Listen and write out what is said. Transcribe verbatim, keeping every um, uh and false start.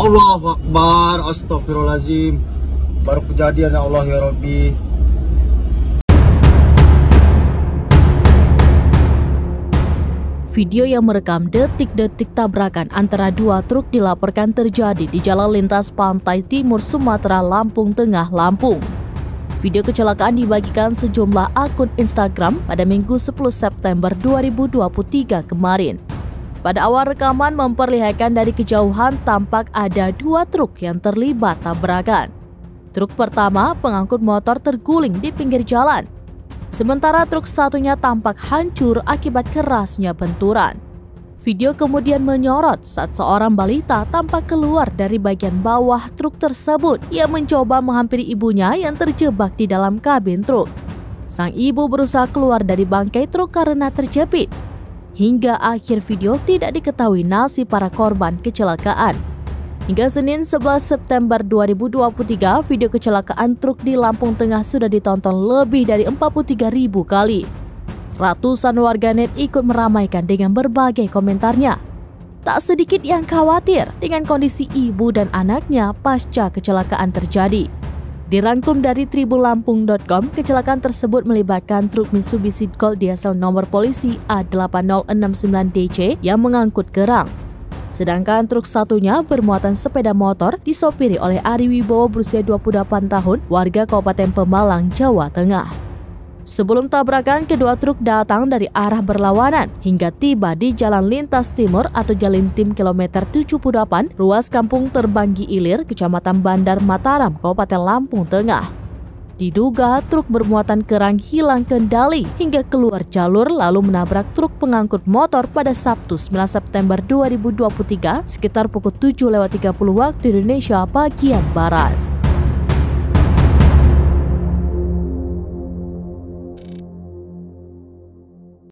Allahu Akbar, astagfirullahaladzim. Baru kejadian, ya Allah ya Rabbi. Video yang merekam detik-detik tabrakan antara dua truk dilaporkan terjadi di Jalan Lintas Pantai Timur Sumatera, Lampung Tengah, Lampung. Video kecelakaan dibagikan sejumlah akun Instagram pada Minggu sepuluh September dua ribu dua puluh tiga kemarin. Pada awal rekaman memperlihatkan dari kejauhan tampak ada dua truk yang terlibat tabrakan. Truk pertama pengangkut motor terguling di pinggir jalan. Sementara truk satunya tampak hancur akibat kerasnya benturan. Video kemudian menyorot saat seorang balita tampak keluar dari bagian bawah truk tersebut. Ia mencoba menghampiri ibunya yang terjebak di dalam kabin truk. Sang ibu berusaha keluar dari bangkai truk karena terjepit. Hingga akhir video tidak diketahui nasib para korban kecelakaan. Hingga Senin sebelas September dua ribu dua puluh tiga, video kecelakaan truk di Lampung Tengah sudah ditonton lebih dari empat puluh tiga ribu kali. Ratusan warganet ikut meramaikan dengan berbagai komentarnya. Tak sedikit yang khawatir dengan kondisi ibu dan anaknya pasca kecelakaan terjadi. Dirangkum dari tribun lampung dot com, kecelakaan tersebut melibatkan truk Mitsubishi Gold diesel nomor polisi A delapan nol enam sembilan D C yang mengangkut kerang. Sedangkan truk satunya bermuatan sepeda motor disopiri oleh Ari Wibowo berusia dua puluh delapan tahun, warga Kabupaten Pemalang, Jawa Tengah. Sebelum tabrakan, kedua truk datang dari arah berlawanan hingga tiba di Jalan Lintas Timur atau Jalintim kilometer tujuh puluh delapan, ruas Kampung Terbanggi Ilir, Kecamatan Bandar Mataram, Kabupaten Lampung Tengah. Diduga truk bermuatan kerang hilang kendali hingga keluar jalur lalu menabrak truk pengangkut motor pada Sabtu sembilan September dua ribu dua puluh tiga sekitar pukul tujuh lewat tiga puluh waktu Indonesia bagian Barat.